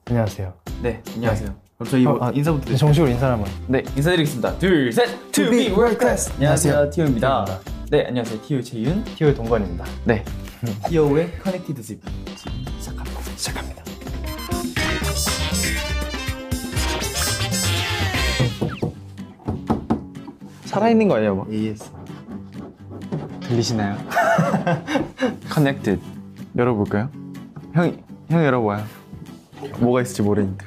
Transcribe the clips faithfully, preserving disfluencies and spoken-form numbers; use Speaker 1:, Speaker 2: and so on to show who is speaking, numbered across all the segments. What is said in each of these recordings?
Speaker 1: 안녕하세요.
Speaker 2: 네, 안녕하세요. 네. 그럼 저희 어, 아, 인사부터 드릴까요?
Speaker 1: 정식으로 인사를 한번.
Speaker 2: 네, 인사드리겠습니다. 둘, 셋! To be world class! 안녕하세요, 티오입니다. 네, 안녕하세요, 티오 재윤.
Speaker 1: 티오의 동건입니다.
Speaker 2: 네, 티오의 커넥티드 집 지금 시작합니다.
Speaker 1: 시작합니다.
Speaker 2: 살아있는 거 아니에요, 뭐?
Speaker 1: 에이에스.
Speaker 2: 들리시나요? 커넥티드 열어볼까요? 형, 형 열어봐요. 뭐가 있을지 모르니까.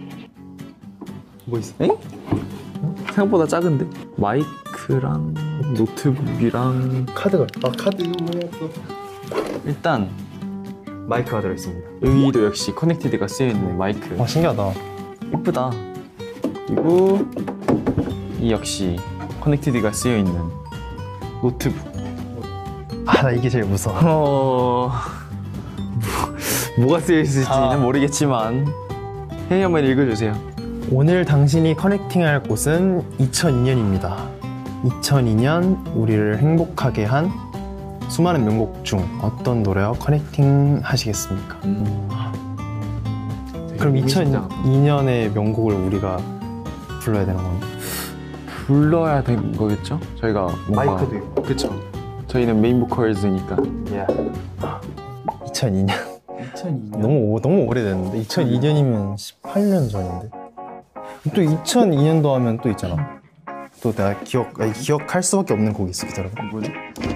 Speaker 1: 뭐 있어?
Speaker 2: 엥? 생각보다 작은데? 마이크랑 노트북이랑
Speaker 1: 카드가. 아 카드 이거 뭐였어?
Speaker 2: 일단
Speaker 1: 마이크가 들어있습니다.
Speaker 2: 여기도 역시 커넥티드가 쓰여있는 마이크.
Speaker 1: 와 신기하다.
Speaker 2: 예쁘다. 그리고 이 역시 커넥티드가 쓰여있는 노트북.
Speaker 1: 아 나 이게 제일 무서워.
Speaker 2: 어... 뭐, 뭐가 쓰여있을지는 아... 모르겠지만 형이 한번 읽어주세요.
Speaker 1: 오늘 당신이 커넥팅할 곳은 이천이 년입니다. 이천이 년 우리를 행복하게 한 수많은 명곡 중 어떤 노래와 커넥팅 하시겠습니까? 음. 그럼 이천이 년의 명곡을 우리가 불러야 되는 건가?
Speaker 2: 불러야 되는 거겠죠? 저희가 뭔가...
Speaker 1: 마이크도 있고.
Speaker 2: 그쵸. 저희는 메인 보컬즈니까.
Speaker 1: Yeah. 이천이 년.
Speaker 2: 이천이 년.
Speaker 1: 너무, 너무 오래됐는데? 이천이 년이면 십팔 년 전인데? 또 이천이 년도 하면 또 있잖아. 또 내가 기억, 아니, 기억할 수밖에 없는 곡이 있어. 기다려봐.
Speaker 2: 뭐지?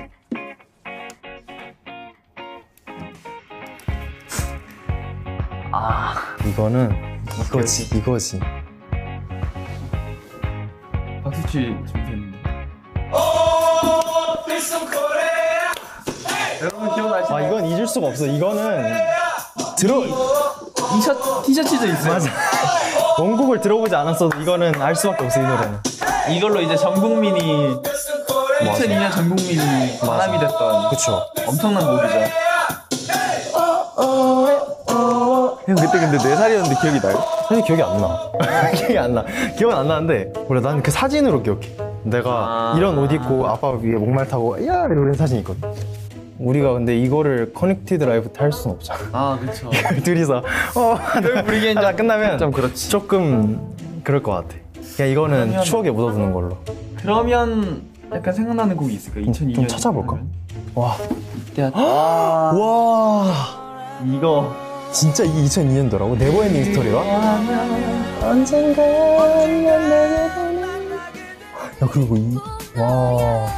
Speaker 2: 아,
Speaker 1: 이거는 이거지, 이거지.
Speaker 2: 박수치 준비했는데. 여러분 기억나시나요?
Speaker 1: 아, 이건 잊을 수가 없어. 이거는 들어
Speaker 2: 티셔, 티셔츠도 있어요.
Speaker 1: 맞아. 원곡을 들어보지 않았어도 이거는 알 수밖에 없어. 이 노래는.
Speaker 2: 이걸로 이제 전 국민이 이천이 년 전 국민이 반함이 됐던
Speaker 1: 그쵸.
Speaker 2: 엄청난 곡이죠. 형 그때 근데 네 살이었는데 기억이 나요?
Speaker 1: 사실 기억이 안 나. 기억이 안 나. 기억은 안 나는데 원래 난 그 사진으로 기억해. 내가 아 이런 옷 입고 아빠 위에 목말 타고 야 이러는 사진이 있거든. 우리가 근데 이거를 커넥티드 라이브 때 할 수는 없잖아.
Speaker 2: 아 그쵸.
Speaker 1: 둘이서 어
Speaker 2: 이걸 부르기엔
Speaker 1: 하다 끝나면
Speaker 2: 좀 그렇지.
Speaker 1: 조금 그럴 것 같아. 그냥 이거는 그러면, 추억에 묻어두는 걸로.
Speaker 2: 그러면 약간 생각나는 곡이 있을까? 이천이 년
Speaker 1: 좀 찾아볼까? 와.
Speaker 2: 이때 아
Speaker 1: 와.
Speaker 2: 이거
Speaker 1: 진짜 이게 이천이 년도라고? 네버엔딩 스토리가? 언젠가 야 그리고 이 와.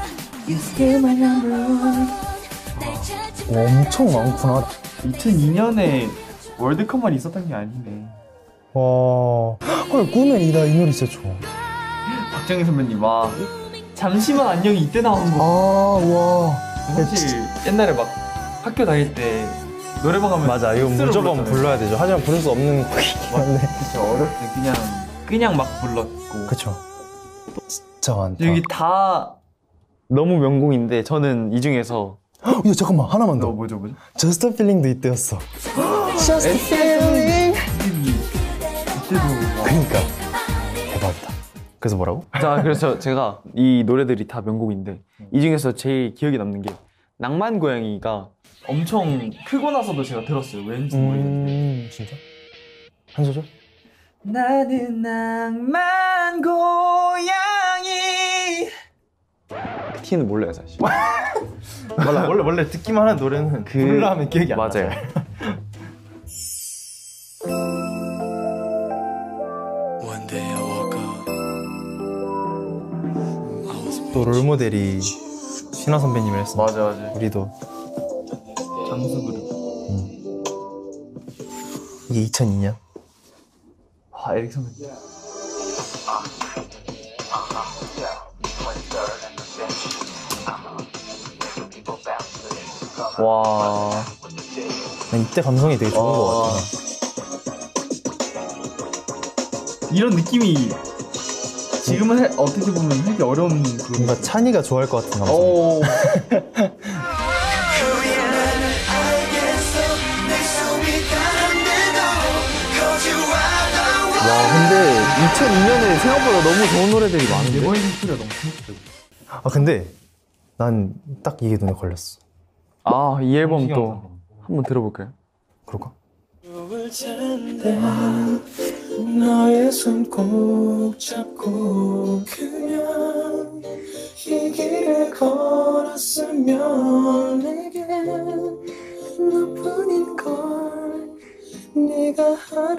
Speaker 1: 와, 엄청 많구나.
Speaker 2: 이천이 년에 월드컵만 있었던 게 아니네.
Speaker 1: 와. 헐, 꿈의 이다. 이 노래 진짜 좋아.
Speaker 2: 박정희 선배님, 와. 잠시만 안녕이 이때 나온 거.
Speaker 1: 아, 와.
Speaker 2: 사실 옛날에 막 학교 다닐 때 노래방 가면
Speaker 1: 맞아, 이거 무조건 불렀잖아요. 불러야 되죠. 하지만 부를 수 없는 곡이긴 한데.
Speaker 2: 그쵸, 어렸을 때 그냥, 그냥 막 불렀고.
Speaker 1: 그쵸. 진짜 많다.
Speaker 2: 여기 다 너무 명곡인데 저는 이 중에서
Speaker 1: 야 잠깐만 하나만 더.
Speaker 2: 어, 뭐죠 뭐죠?
Speaker 1: Just a Feeling도 이때였어. Just a Feeling.
Speaker 2: 이때도
Speaker 1: 그러니까 대박이다. 그래서 뭐라고?
Speaker 2: 자 그래서 제가 이 노래들이 다 명곡인데 이 중에서 제일 기억에 남는 게 낭만 고양이가 엄청 크고 나서도 제가 들었어요. 왠지 모르겠는데.
Speaker 1: 음, 진짜? 한 소절?
Speaker 2: 나는 낭만 고양이. 티는 몰라요 사실.
Speaker 1: 몰라. 원래 원래 듣기만 하는 노래는 그 부르려 하면 기억이 안 나.
Speaker 2: 맞아요.
Speaker 1: 또 롤모델이 신화 선배님을 했어.
Speaker 2: 맞아 맞아.
Speaker 1: 우리도
Speaker 2: 장수 그룹.
Speaker 1: 응. 이게 이천이 년.
Speaker 2: 아 에릭 선배님. 와.
Speaker 1: 난 이때 감성이 되게 좋은 것 같아.
Speaker 2: 이런 느낌이 지금은 해, 어떻게 보면 하기 어려운 그
Speaker 1: 뭔가 찬이가 좋아할 것 같은 감성.
Speaker 2: 오. 와 근데 이천이 년에 생각보다 너무 좋은 노래들이 많은데. 네버엔딩 스토리가 너무 재밌어.
Speaker 1: 아 근데 난 딱 이게 눈에 걸렸어.
Speaker 2: 아 이 앨범 또 한번 들어볼까요?
Speaker 1: 그럴까? 좋을 텐데 너의 손 꼭 잡고 그냥 이 길을 걸었으면 내게 너뿐인 걸 네가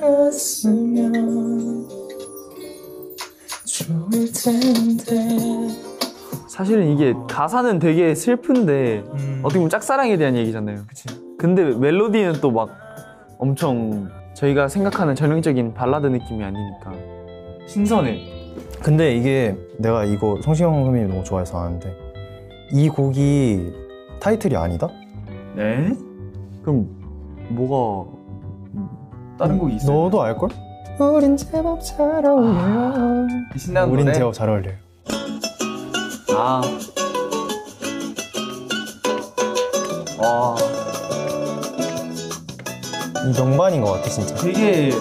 Speaker 1: 알았으면 좋을 텐데.
Speaker 2: 사실은 이게 가사는 되게 슬픈데 음. 어떻게 보면 짝사랑에 대한 얘기잖아요.
Speaker 1: 그치.
Speaker 2: 근데 멜로디는 또 막 엄청 저희가 생각하는 전형적인 발라드 느낌이 아니니까 신선해.
Speaker 1: 근데 이게 내가 이거 성시경 선배님 너무 좋아해서 아는데 이 곡이 타이틀이 아니다?
Speaker 2: 네? 그럼 뭐가 다른 곡이 있어요?
Speaker 1: 너도 알걸? 우린 제법 잘 어울려요.
Speaker 2: 아, 신나는
Speaker 1: 우린
Speaker 2: 노래?
Speaker 1: 제법 잘 어울려요.
Speaker 2: 아. 와.
Speaker 1: 이 명반인 것 같아 진짜.
Speaker 2: 되게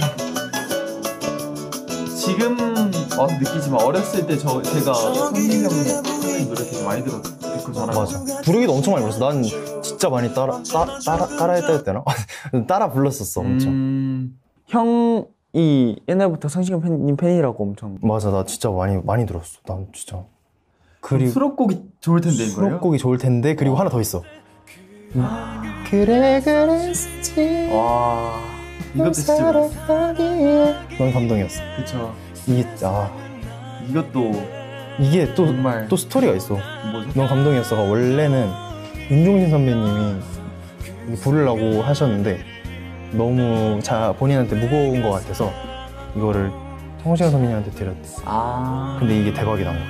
Speaker 2: 지금 와서 느끼지만 어렸을 때 저 제가 성시경 선배님 노래 되게 많이 들어 듣고 자란 거
Speaker 1: 맞아. 부르기도 엄청 많이 불렀어. 난 진짜 많이 따라 따, 따라 따라했다 했대나? 따라 불렀었어 엄청.
Speaker 2: 음, 형이 옛날부터 성시경 팬님 팬이라고 엄청.
Speaker 1: 맞아, 나 진짜 많이 많이 들었어. 난 진짜. 그리고
Speaker 2: 수록곡이 좋을 텐데 이거요?
Speaker 1: 수록곡이 좋을 텐데 그리고 와. 하나 더 있어. 음. 그래 그랬지.
Speaker 2: 와, 이것도 진짜.
Speaker 1: 넌 감동이었어.
Speaker 2: 그쵸.
Speaker 1: 이게 아
Speaker 2: 이것도
Speaker 1: 이게 또
Speaker 2: 정말
Speaker 1: 또 스토리가 있어.
Speaker 2: 뭐죠?
Speaker 1: 넌 감동이었어가 원래는 윤종신 선배님이 부르려고 하셨는데 너무 자 본인한테 무거운 것 같아서 이거를 성시경 선배님한테 드렸대.
Speaker 2: 아.
Speaker 1: 근데 이게 대박이 난 거야.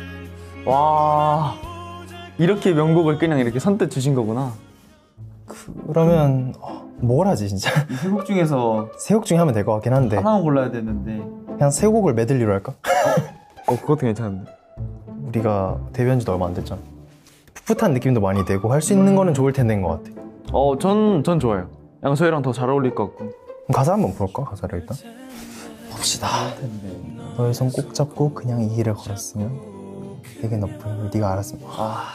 Speaker 2: 와, 이렇게 명곡을 그냥 이렇게 선뜻 주신 거구나.
Speaker 1: 그러면 어, 뭘 하지 진짜?
Speaker 2: 이 세 곡 중에서
Speaker 1: 세 곡 중에 하면 될 것 같긴 한데
Speaker 2: 하나만 골라야 되는데
Speaker 1: 그냥 세 곡을 메들리로 할까?
Speaker 2: 어, 그것도 괜찮은데.
Speaker 1: 우리가 데뷔한 지도 얼마 안 됐잖아. 풋풋한 느낌도 많이 되고 할 수 있는
Speaker 2: 음.
Speaker 1: 거는 좋을 텐데인 것 같아.
Speaker 2: 어, 전, 전 좋아요. 양서희랑 더 잘 어울릴 것 같고.
Speaker 1: 그럼 가사 한번 볼까? 가사를 일단 봅시다. 너의 손 꼭 잡고 그냥 이 길을 걸었으면 내게 너뿐인 걸 네가 알았으면.
Speaker 2: 아.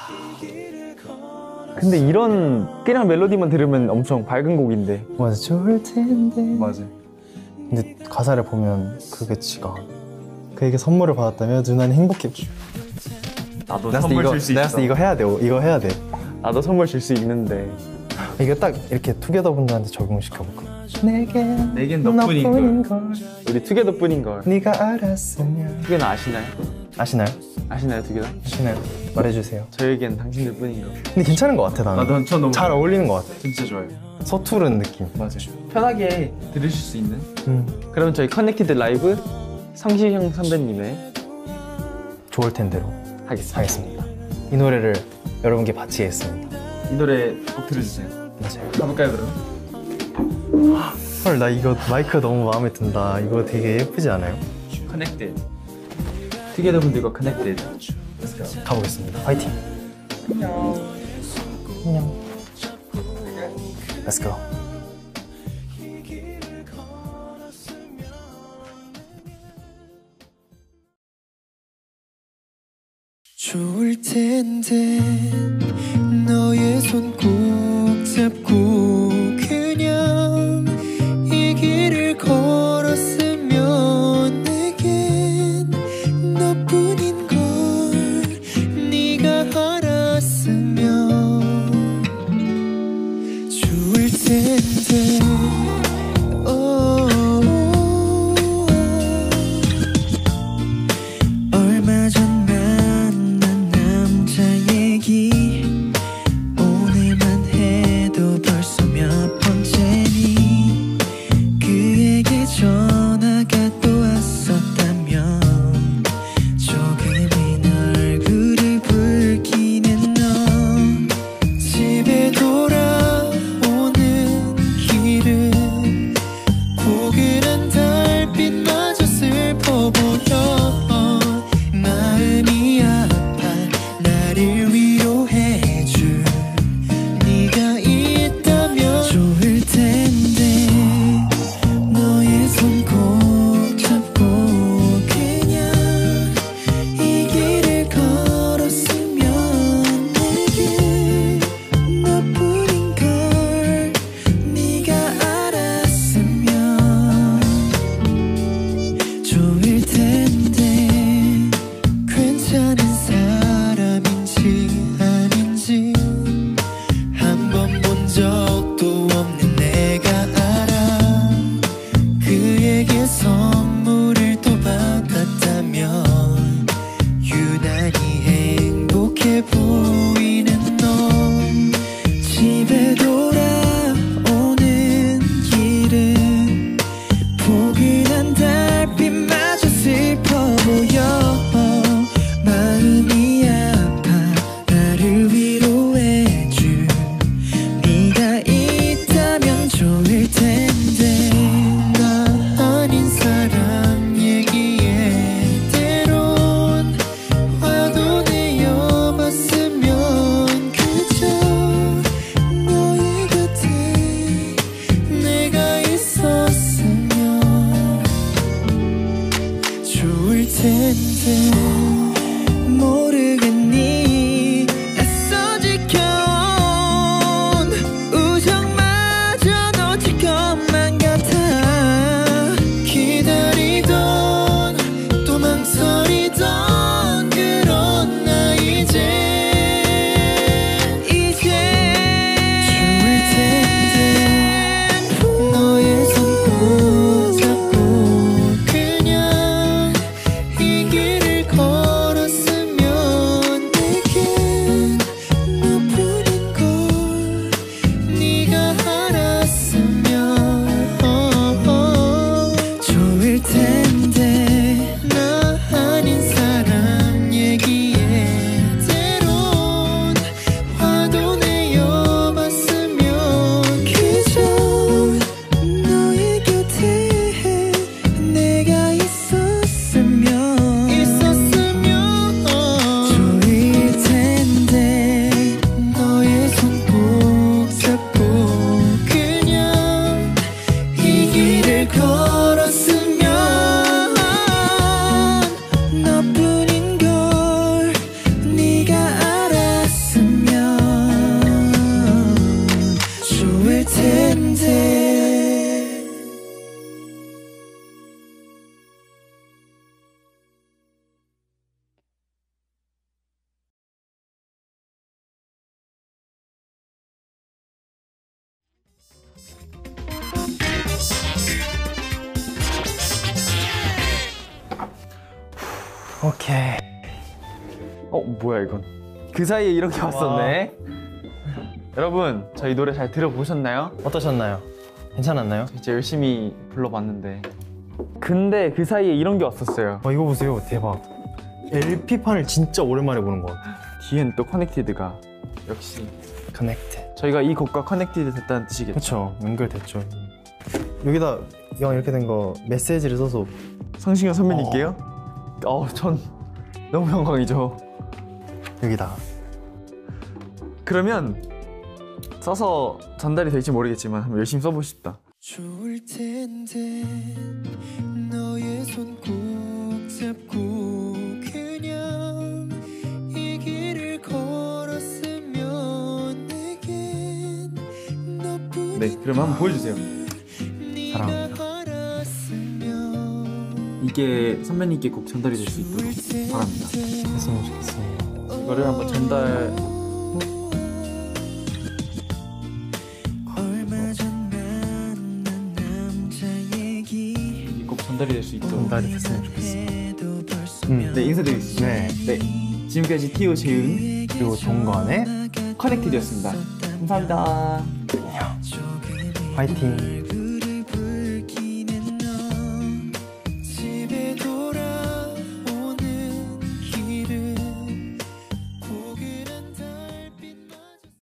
Speaker 2: 근데 이런 그냥 멜로디만 들으면 엄청 밝은 곡인데.
Speaker 1: 맞아, 좋을 텐데.
Speaker 2: 맞아.
Speaker 1: 근데 가사를 보면 그 끝이가 그에게 선물을 받았다며 누나는 행복해.
Speaker 2: 나도
Speaker 1: 나스
Speaker 2: 선물
Speaker 1: 이거,
Speaker 2: 줄 수 있어.
Speaker 1: 나스 이거 해야 돼. 이거 해야 돼.
Speaker 2: 나도 선물 줄 수 있는데.
Speaker 1: 이거 딱 이렇게 투게더 분들한테 적용시켜볼까? 내게
Speaker 2: 내겐 너뿐인
Speaker 1: 너뿐인
Speaker 2: 걸.
Speaker 1: 걸
Speaker 2: 우리 투게더 뿐인 걸.
Speaker 1: 네가 알았으면.
Speaker 2: 투게더 아시나요?
Speaker 1: 아시나요?
Speaker 2: 아시나요 투게더?
Speaker 1: 아시나요? 말해주세요.
Speaker 2: 저에겐 당신들 뿐인 걸.
Speaker 1: 근데 괜찮은 것 같아 나는.
Speaker 2: 나도 저 너무
Speaker 1: 잘 어울리는 것 같아.
Speaker 2: 진짜 좋아요.
Speaker 1: 서투른 느낌.
Speaker 2: 맞아요. 편하게 들으실 수 있는.
Speaker 1: 음.
Speaker 2: 그럼 저희 커넥티드 라이브 성시경 선배님의
Speaker 1: 좋을 텐데로
Speaker 2: 하겠습니다.
Speaker 1: 하겠습니다. 이 노래를 여러분께 바치겠습니다.
Speaker 2: 이 노래 꼭 들어주세요.
Speaker 1: 맞아요.
Speaker 2: 가볼까요 그럼?
Speaker 1: 헐, 나 이거 마이크 너무 마음에 든다. 이거 되게 예쁘지 않아요?
Speaker 2: 커넥티드. 투게더 분들과 커넥티드.
Speaker 1: 가보겠습니다. 파이팅.
Speaker 2: 안녕.
Speaker 1: 안녕. Let's go. 좋을 텐데 너의 손 꼭 잡고 그냥 이 길을 걸었으면 내겐 너뿐인 걸 네가 알았으면 좋을 텐데. 얼마 전 만난 남자 얘기 오늘만 해도 벌써
Speaker 3: 텐데 모르겠니 애써 지켜온 우정마저 놓칠 것만 같아 기다리던 또 망설이던 그런 나 이제 이제 좋을 텐데 너의 손 꼭 잡고 그냥 이 길을 걸었으면 내겐 너뿐인 걸 네가 알았으면 좋을 텐데 나 아닌 사람 얘기에 때론 화도 내어봤으면 그저 너의 곁에 내가 있었으면 있었으면 좋을 텐데 너의 손 꼭 잡고 그냥 이 길을 걸었으면 너뿐인 걸 네가 알았으면 좋을 텐데
Speaker 1: 오케이.
Speaker 2: 어 뭐야 이건? 그 사이에 이렇게 왔었네. 여러분 저희 노래 잘 들어보셨나요?
Speaker 1: 어떠셨나요? 괜찮았나요?
Speaker 2: 이제 열심히 불러봤는데 근데 그 사이에 이런 게 왔었어요.
Speaker 1: 어, 이거 보세요. 대박. 엘피판을 진짜 오랜만에 보는 것 같아요.
Speaker 2: 뒤엔 또 커넥티드가 역시
Speaker 1: 커넥트.
Speaker 2: 저희가 이 곡과 커넥티드 됐다는 뜻이겠죠.
Speaker 1: 그쵸. 연결됐죠. 여기다 영 이렇게 된 거 메시지를 써서
Speaker 2: 성시경 선배님께요? 어, 전 너무 영광이죠.
Speaker 1: 여기다.
Speaker 2: 그러면 써서 전달이 될지 모르겠지만 한번 열심히 써보고 싶다.
Speaker 3: 좋을 텐데 너의 손 꼭 잡고 그냥 이 길을 걸었으면 내겐 너뿐인
Speaker 2: 네, 그럼 한번 보여주세요.
Speaker 1: 사랑합니다.
Speaker 2: 이게 선배님께 꼭 전달이 될 수 있도록 바랍니다.
Speaker 1: 했으면 좋겠어요.
Speaker 2: 이거를 한번 전달. 이게 꼭 전달이 될 수 있도록.
Speaker 1: 전달이 됐으면 좋겠어요. 음.
Speaker 2: 네, 인사드리겠습니다.
Speaker 1: 네.
Speaker 2: 네, 지금까지 티오 재윤
Speaker 1: 그리고 동건의
Speaker 2: 커넥티드였습니다. 감사합니다.
Speaker 1: 화이팅.